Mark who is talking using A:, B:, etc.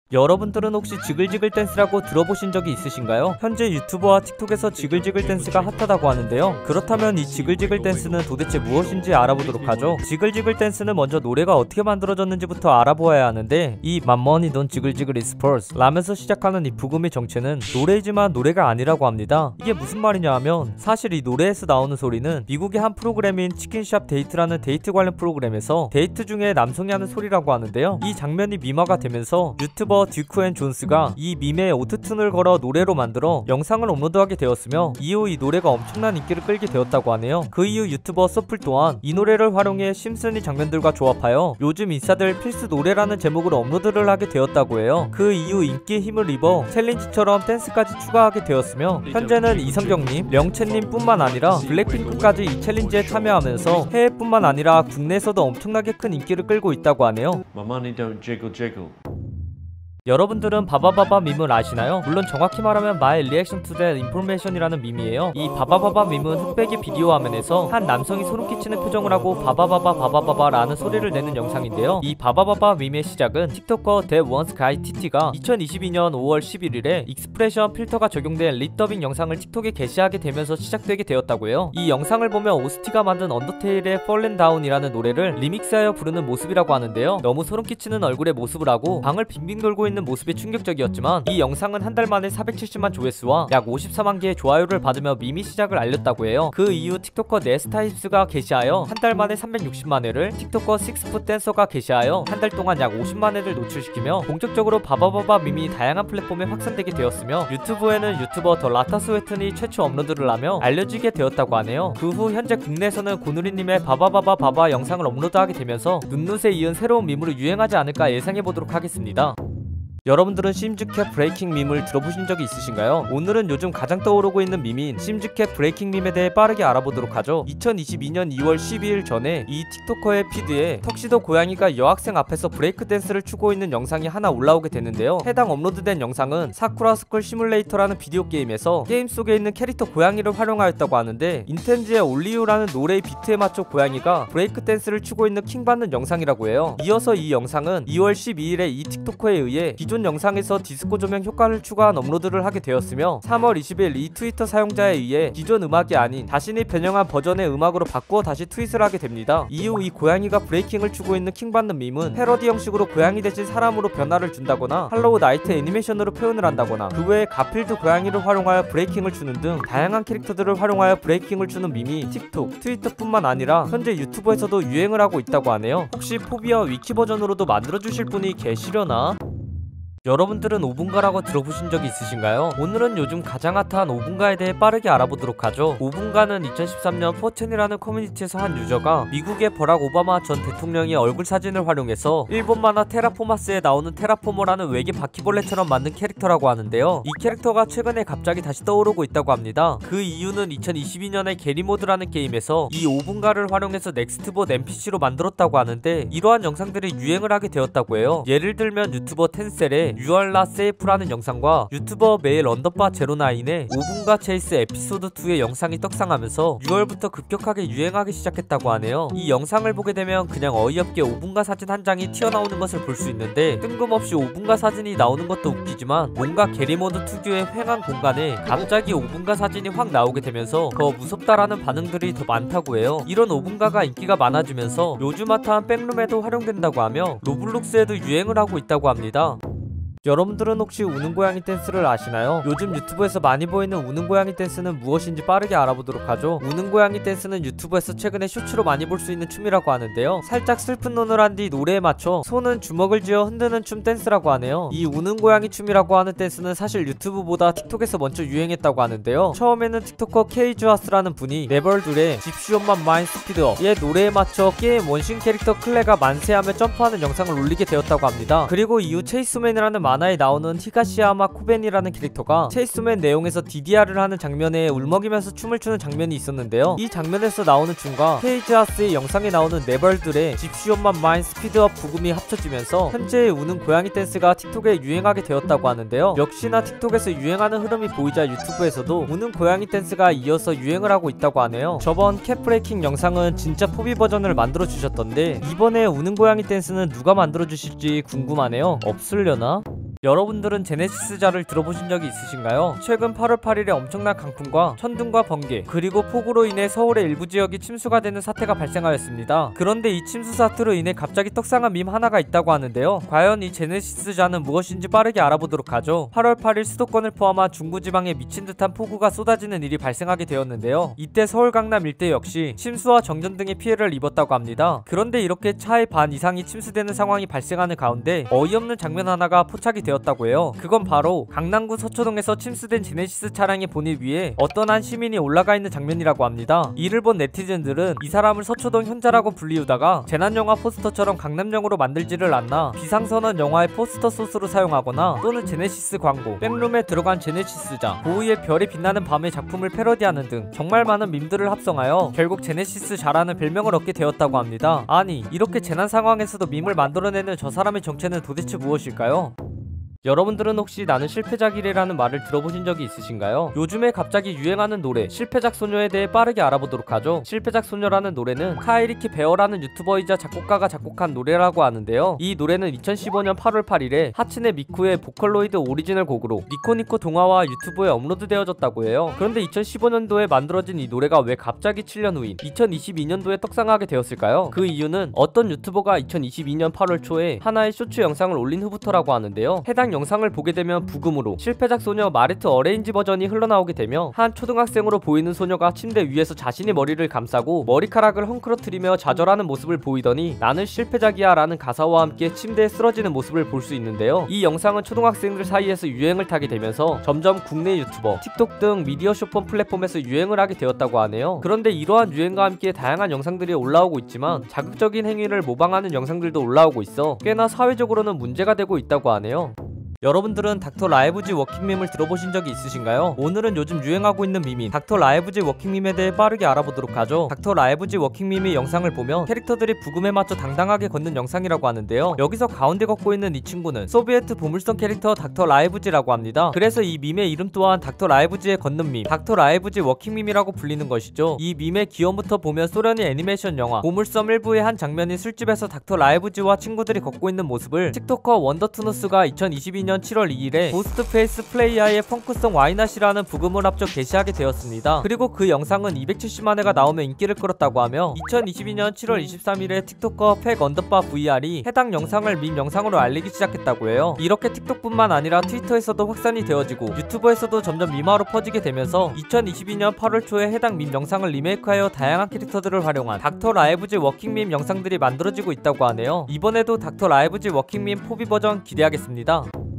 A: 여러분들은 혹시 지글지글 댄스라고 들어보신 적이 있으신가요? 현재 유튜버와 틱톡에서 지글지글 댄스가 핫하다고 하는데요. 그렇다면 이 지글지글 댄스는 도대체 무엇인지 알아보도록 하죠. 지글지글 댄스는 먼저 노래가 어떻게 만들어졌는지부터 알아보아야 하는데, 이 맘머니 돈 지글지글 is first 라면서 시작하는 이 부금의 정체는 노래이지만 노래가 아니라고 합니다. 이게 무슨 말이냐 하면, 사실 이 노래에서 나오는 소리는 미국의 한 프로그램인 치킨샵 데이트라는 데이트 관련 프로그램에서 데이트 중에 남성이 하는 소리라고 하는데요. 이 장면이 밈화가 되면서 유튜버 듀크 앤 존스가 이 밈에 오토튠을 걸어 노래로 만들어 영상을 업로드하게 되었으며, 이후 이 노래가 엄청난 인기를 끌게 되었다고 하네요. 그 이후 유튜버 서플 또한 이 노래를 활용해 심슨이 장면들과 조합하여 요즘 인싸들 필수 노래라는 제목으로 업로드를 하게 되었다고 해요. 그 이후 인기에 힘을 입어 챌린지처럼 댄스까지 추가하게 되었으며, 현재는 이성경님, 령채님 뿐만 아니라 블랙핑크까지 이 챌린지에 참여하면서 해외뿐만 아니라 국내에서도 엄청나게 큰 인기를 끌고 있다고 하네요. 여러분들은 바바바바 밈을 아시나요? 물론 정확히 말하면 My Reaction to That Information이라는 밈이에요. 이 바바바바 밈은 흑백의 비디오 화면에서 한 남성이 소름 끼치는 표정을 하고 바바바바 바바바바 라는 소리를 내는 영상인데요. 이 바바바바 밈의 시작은 틱톡커 That Once Guy TT가 2022년 5월 11일에 익스프레션 필터가 적용된 립더빙 영상을 틱톡에 게시하게 되면서 시작되게 되었다고 해요. 이 영상을 보면 오스티가 만든 언더테일의 Fallen Down이라는 노래를 리믹스하여 부르는 모습이라고 하는데요. 너무 소름 끼치는 얼굴의 모습을 하고 방을 빙빙 돌고 있는 모습이 충격적이었지만, 이 영상은 한 달 만에 470만 조회수와 약 54만 개의 좋아요를 받으며 밈이 시작을 알렸다고 해요. 그 이후 틱톡커 네스타입스가 게시하여 한 달 만에 360만 회를, 틱톡커 식스풋 댄서가 게시하여 한 달 동안 약 50만 회를 노출시키며 본격적으로 바바바바 밈이 다양한 플랫폼에 확산되게 되었으며, 유튜브에는 유튜버 더 라타스웨튼이 최초 업로드를 하며 알려지게 되었다고 하네요. 그 후 현재 국내에서는 고누리님의 바바바바 바바 영상을 업로드하게 되면서 눈눈에 이은 새로운 밈으로 유행하지 않을까 예상해보도록 하겠습니다. 여러분들은 심즈캡 브레이킹 밈을 들어보신 적이 있으신가요? 오늘은 요즘 가장 떠오르고 있는 밈인 심즈캡 브레이킹 밈에 대해 빠르게 알아보도록 하죠. 2022년 2월 12일 전에 이 틱토커의 피드에 턱시도 고양이가 여학생 앞에서 브레이크 댄스를 추고 있는 영상이 하나 올라오게 되는데요. 해당 업로드된 영상은 사쿠라 스쿨 시뮬레이터라는 비디오 게임에서 게임 속에 있는 캐릭터 고양이를 활용하였다고 하는데, 인텐즈의 올리유라는 노래의 비트에 맞춰 고양이가 브레이크 댄스를 추고 있는 킹받는 영상이라고 해요. 이어서 이 영상은 2월 12일에 이 틱토커에 의해 기존 영상에서 디스코 조명 효과를 추가한 업로드를 하게 되었으며, 3월 20일 이 트위터 사용자에 의해 기존 음악이 아닌 자신이 변형한 버전의 음악으로 바꾸어 다시 트윗을 하게 됩니다. 이후 이 고양이가 브레이킹을 추고 있는 킹받는 밈은 패러디 형식으로 고양이 대신 사람으로 변화를 준다거나 할로우 나이트 애니메이션으로 표현을 한다거나, 그 외에 가필드 고양이를 활용하여 브레이킹을 추는 등 다양한 캐릭터들을 활용하여 브레이킹을 추는 밈이 틱톡, 트위터뿐만 아니라 현재 유튜브에서도 유행을 하고 있다고 하네요. 혹시 포비아 위키 버전으로도 만들어주실 분이 계시려나? 여러분들은 5분가라고 들어보신 적이 있으신가요? 오늘은 요즘 가장 핫한 5분가에 대해 빠르게 알아보도록 하죠. 5분가는 2013년 4chan이라는 커뮤니티에서 한 유저가 미국의 버락 오바마 전 대통령의 얼굴 사진을 활용해서 일본 만화 테라포마스에 나오는 테라포머라는 외계 바퀴벌레처럼 만든 캐릭터라고 하는데요. 이 캐릭터가 최근에 갑자기 다시 떠오르고 있다고 합니다. 그 이유는 2022년에 게리모드라는 게임에서 이 5분가를 활용해서 넥스트봇 NPC로 만들었다고 하는데, 이러한 영상들이 유행을 하게 되었다고 해요. 예를 들면 유튜버 텐셀의 유얼라 세이프라는 영상과 유튜버 메일 언더바 제로나인의 5분가 체이스 에피소드 2의 영상이 떡상하면서 6월부터 급격하게 유행하기 시작했다고 하네요. 이 영상을 보게 되면 그냥 어이없게 5분가 사진 한 장이 튀어나오는 것을 볼 수 있는데, 뜬금없이 5분가 사진이 나오는 것도 웃기지만 뭔가 게리모드 특유의 횡한 공간에 갑자기 5분가 사진이 확 나오게 되면서 더 무섭다라는 반응들이 더 많다고 해요. 이런 5분가가 인기가 많아지면서 요즘 핫한 백룸에도 활용된다고 하며 로블록스에도 유행을 하고 있다고 합니다. 여러분들은 혹시 우는 고양이 댄스를 아시나요? 요즘 유튜브에서 많이 보이는 우는 고양이 댄스는 무엇인지 빠르게 알아보도록 하죠. 우는 고양이 댄스는 유튜브에서 최근에 쇼츠로 많이 볼 수 있는 춤이라고 하는데요. 살짝 슬픈 눈을 한 뒤 노래에 맞춰 손은 주먹을 쥐어 흔드는 춤 댄스라고 하네요. 이 우는 고양이 춤이라고 하는 댄스는 사실 유튜브보다 틱톡에서 먼저 유행했다고 하는데요. 처음에는 틱톡커 케이주아스라는 분이 네벌둘의 집슈엄만 마인 스피드업의 노래에 맞춰 게임 원신 캐릭터 클레가 만세하며 점프하는 영상을 올리게 되었다고 합니다. 그리고 이후 체이스맨이라는 만화에 나오는 히가시야마 코벤이라는 캐릭터가 체이스맨 내용에서 DDR을 하는 장면에 울먹이면서 춤을 추는 장면이 있었는데요. 이 장면에서 나오는 춤과 케이지아스의 영상에 나오는 네벌들의 집시온만 마인 스피드업 부금이 합쳐지면서 현재의 우는 고양이 댄스가 틱톡에 유행하게 되었다고 하는데요. 역시나 틱톡에서 유행하는 흐름이 보이자 유튜브에서도 우는 고양이 댄스가 이어서 유행을 하고 있다고 하네요. 저번 캡브레이킹 영상은 진짜 포비 버전을 만들어 주셨던데, 이번에 우는 고양이 댄스는 누가 만들어 주실지 궁금하네요. 없으려나? 여러분들은 제네시스자를 들어보신 적이 있으신가요? 최근 8월 8일에 엄청난 강풍과 천둥과 번개 그리고 폭우로 인해 서울의 일부 지역이 침수가 되는 사태가 발생하였습니다. 그런데 이 침수 사태로 인해 갑자기 떡상한 밈 하나가 있다고 하는데요. 과연 이 제네시스자는 무엇인지 빠르게 알아보도록 하죠. 8월 8일 수도권을 포함한 중부지방에 미친듯한 폭우가 쏟아지는 일이 발생하게 되었는데요. 이때 서울 강남 일대 역시 침수와 정전 등의 피해를 입었다고 합니다. 그런데 이렇게 차의 반 이상이 침수되는 상황이 발생하는 가운데 어이없는 장면 하나가 포착이 되었다고 해요. 그건 바로 강남구 서초동에서 침수된 제네시스 차량의 보닛 위에 어떤 한 시민이 올라가 있는 장면이라고 합니다. 이를 본 네티즌들은 이 사람을 서초동 현자라고 불리우다가 재난영화 포스터처럼 강남역으로 만들지를 않나, 비상선언 영화의 포스터 소스로 사용하거나 또는 제네시스 광고, 백룸에 들어간 제네시스자, 보이의 별이 빛나는 밤의 작품을 패러디하는 등 정말 많은 밈들을 합성하여 결국 제네시스자라는 별명을 얻게 되었다고 합니다. 아니, 이렇게 재난 상황에서도 밈을 만들어내는 저 사람의 정체는 도대체 무엇일까요? 여러분들은 혹시 나는 실패작이래라는 말을 들어보신 적이 있으신가요? 요즘에 갑자기 유행하는 노래 실패작 소녀에 대해 빠르게 알아보도록 하죠. 실패작 소녀라는 노래는 카이리키 베어라는 유튜버이자 작곡가가 작곡한 노래라고 하는데요. 이 노래는 2015년 8월 8일에 하츠네 미쿠의 보컬로이드 오리지널 곡으로 니코니코 동화와 유튜브에 업로드되어졌다고 해요. 그런데 2015년도에 만들어진 이 노래가 왜 갑자기 7년 후인 2022년도에 떡상하게 되었을까요? 그 이유는 어떤 유튜버가 2022년 8월 초에 하나의 쇼츠 영상을 올린 후부터라고 하는데요. 해당 영상을 보게 되면 부금으로 실패작 소녀 마르트 어레인지 버전이 흘러나오게 되며 한 초등학생으로 보이는 소녀가 침대 위에서 자신의 머리를 감싸고 머리카락을 헝클어뜨리며 좌절하는 모습을 보이더니 나는 실패작이야 라는 가사와 함께 침대에 쓰러지는 모습을 볼 수 있는데요. 이 영상은 초등학생들 사이에서 유행을 타게 되면서 점점 국내 유튜버, 틱톡 등 미디어 쇼폼 플랫폼에서 유행을 하게 되었다고 하네요. 그런데 이러한 유행과 함께 다양한 영상들이 올라오고 있지만 자극적인 행위를 모방하는 영상들도 올라오고 있어 꽤나 사회적으로는 문제가 되고 있다고 하네요. 여러분들은 닥터 라이브지 워킹밈을 들어보신 적이 있으신가요? 오늘은 요즘 유행하고 있는 밈인 닥터 라이브지 워킹밈에 대해 빠르게 알아보도록 하죠. 닥터 라이브지 워킹밈의 영상을 보면 캐릭터들이 부금에 맞춰 당당하게 걷는 영상이라고 하는데요. 여기서 가운데 걷고 있는 이 친구는 소비에트 보물선 캐릭터 닥터 라이브지라고 합니다. 그래서 이 밈의 이름 또한 닥터 라이브지의 걷는 밈, 닥터 라이브지 워킹밈이라고 불리는 것이죠. 이 밈의 기원부터 보면 소련의 애니메이션 영화 보물섬 1부의 한 장면인 술집에서 닥터 라이브지와 친구들이 걷고 있는 모습을 틱토커 원더투누스가 2022년 7월 2일에 고스트페이스 플레이야의 펑크송 와이낫이라는 부금을 합쳐 게시하게 되었습니다. 그리고 그 영상은 270만 회가 나오며 인기를 끌었다고 하며 2022년 7월 23일에 틱토커 팩 언더바 VR이 해당 영상을 밈 영상으로 알리기 시작했다고 해요. 이렇게 틱톡뿐만 아니라 트위터에서도 확산이 되어지고 유튜브에서도 점점 밈화로 퍼지게 되면서 2022년 8월 초에 해당 밈 영상을 리메이크하여 다양한 캐릭터들을 활용한 닥터 라이브지 워킹 밈 영상들이 만들어지고 있다고 하네요. 이번에도 닥터 라이브지 워킹 밈 포비 버전 기대하겠습니다.